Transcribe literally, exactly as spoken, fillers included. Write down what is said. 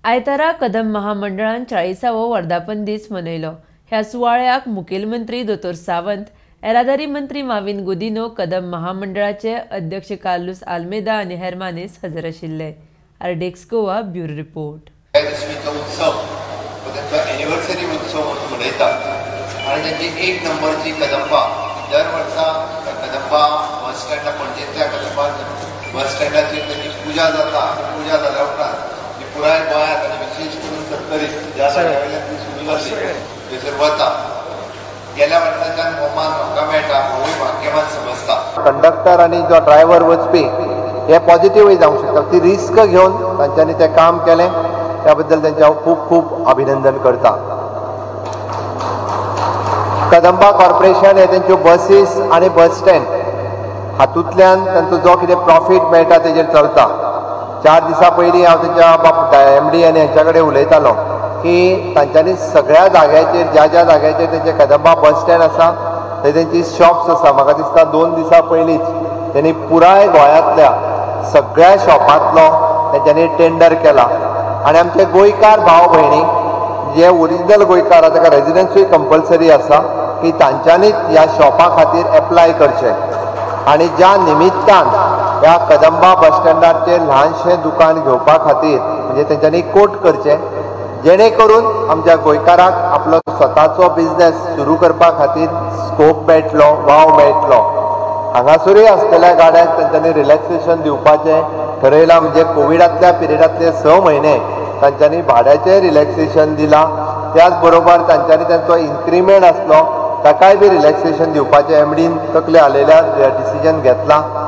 आयतारा कदम महामंडळान चाळीसावो वर्धापन दीस मनयलो। ह्या सुवाळ्याक मुखेलमंत्री दोतोर सावंत, येरादारी मंत्री माविन गुदिन्हो, कदम महामंडळाचे अध्यक्ष कार्लोस आल्मेदा आनी हेर मानेस हजर आशिल्ले। आरडेक्स गोवा ब्युरो रिपोर्ट। एनिवर्सरी उत्सव म्हणून मनयतात आणि त्यांची एक नंबरची कदंबा दर वर्सा कदंबा बस स्टँडा पणजेंतल्या कदंबा बस स्टँडाचेर त्यांची पुजा जाता। पुजा जाल्या उपरांत पुराय गोंयांत आनी विशेष करून सत्तरीत ज्या जाग्या वयल्यान ती सुरू जाल्ली थंयसर वता। गेल्या वर्साच्यान होमान म्हाका मेळटा हांवूय भाग्यवान समजता। कंडक्टर आनी जो ड्रायव्हर वचपी हे पॉझिटिव्हय जावंक शकता। ती रिस्क घेवन तांच्यांनी तें काम केलें, त्या बद्दल त्यांचे हांव खूब खूब अभिनंदन करता। कदंबा कॉर्पोरेशन हे तेंच्यो बसीस आनी बस स्टँड हातूंतल्यान तांचो जो कितें प्रॉफीट मेळटा तेजेर चलता। चार दिसां पयलीं हांव तेंच्या एम डी आनी हेंच्या कडेन उलयतालो की तांच्यांनी सगळ्या जाग्याचेर ज्या ज्या जाग्याचेर तेंचे कदंबा बस स्टँड आसा थंय तेंची शॉप्स आसा। म्हाका दिसता दोन दिसां पयलींच तेणी पुराय गोंयांतल्या सगळ्या शॉपांतलो तेंच्यांनी टेंडर केला आनी आमचे गोंयकार भाव भयणी जे ओरिजिनल गोंयकार आसा ताका रेजिडन्सूय कंपल्सरी आसा की तांच्यांनीच ह्या शॉपा खातीर एप्लाय करचें। आनी ज्या निमित्तान ह्या कदंबा बस स्टँडाचेर ल्हानशें दुकान घेवपा खातीर म्हणजे तेंच्यांनी कोट करचें, जेणे करून आमच्या गोंयकाराक आपलो स्वताचो बिझनेस सुरू करपा खातीर स्कोप मेळटलो, वाव मेळटलो। हांगासरूय आसलेल्या गाड्यांक तांच्यांनी रिलॅक्सेशन दिवपाचें ठरयलां। म्हणजे कोविडांतल्या पिरियडांतले स म्हयने तांच्यांनी भाड्याचें रिलॅक्सेशन दिलां। त्याच बरोबर तांच्यांनी तांचो इन्क्रिमेंट आसलो ताकाय बी रिलॅक्सेशन दिवपाचें एमडीन तकले हालयल्यार डिसिजन घेतलां।